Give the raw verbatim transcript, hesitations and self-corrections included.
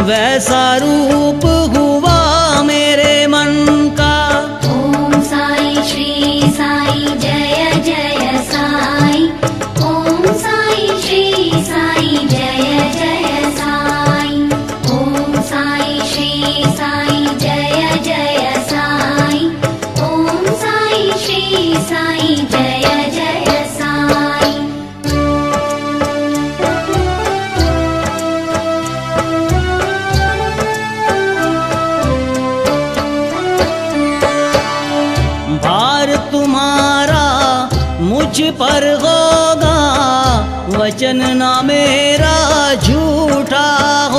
वैसा रूप हुआ मेरे मन का। ओम साई श्री साई जय जय साई। ओम साई श्री साई जय जय साई। ओम साई श्री साई जय जय साई। ओम साई श्री साई जय जय साई। भार तुम्हारा मुझ पर होगा, वचन ना मेरा झूठा